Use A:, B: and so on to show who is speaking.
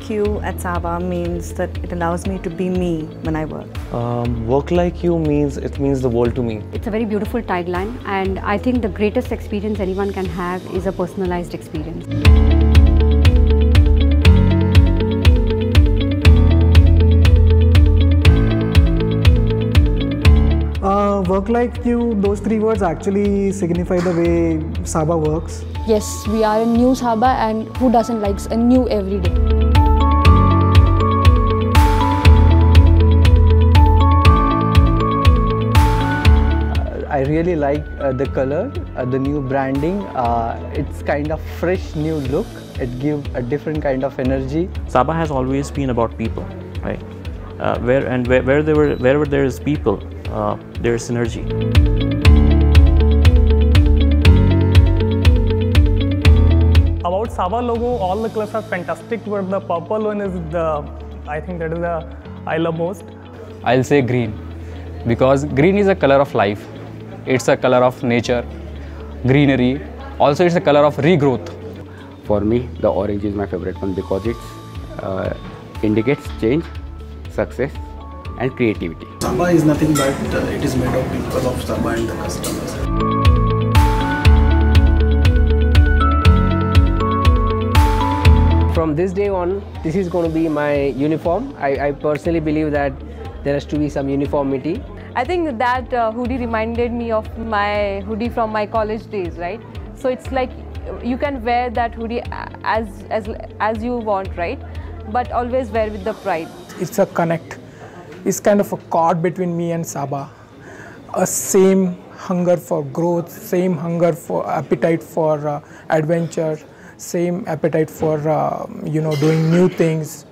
A: you at Saba means that it allows me to be me when I work.
B: Work like you means the world to me.
C: It's a very beautiful tagline, and I think the greatest experience anyone can have is a personalized experience.
D: Work like you, those three words actually signify the way Saba works.
E: Yes, we are a new Saba, and who doesn't like a new every day?
F: I really like the color, the new branding. It's kind of fresh new look. It gives a different kind of energy.
G: Saba has always been about people, right? Wherever there is people, there is synergy.
H: About Saba logo, all the colors are fantastic, but the purple one is I think that is the I love most.
I: I'll say green, because green is a color of life. It's a color of nature, greenery. Also, it's a color of regrowth.
J: For me, the orange is my favorite one because it indicates change, success, and creativity.
K: Saba is nothing but it is made of people of Saba and the customers.
L: From this day on, this is going to be my uniform. I personally believe that there has to be some uniformity.
M: I think that hoodie reminded me of my hoodie from my college days, right? So it's like you can wear that hoodie as you want, right? But always wear with the pride.
D: It's a connect. It's kind of a cord between me and Saba. A same hunger for growth, same hunger for appetite for adventure, same appetite for doing new things.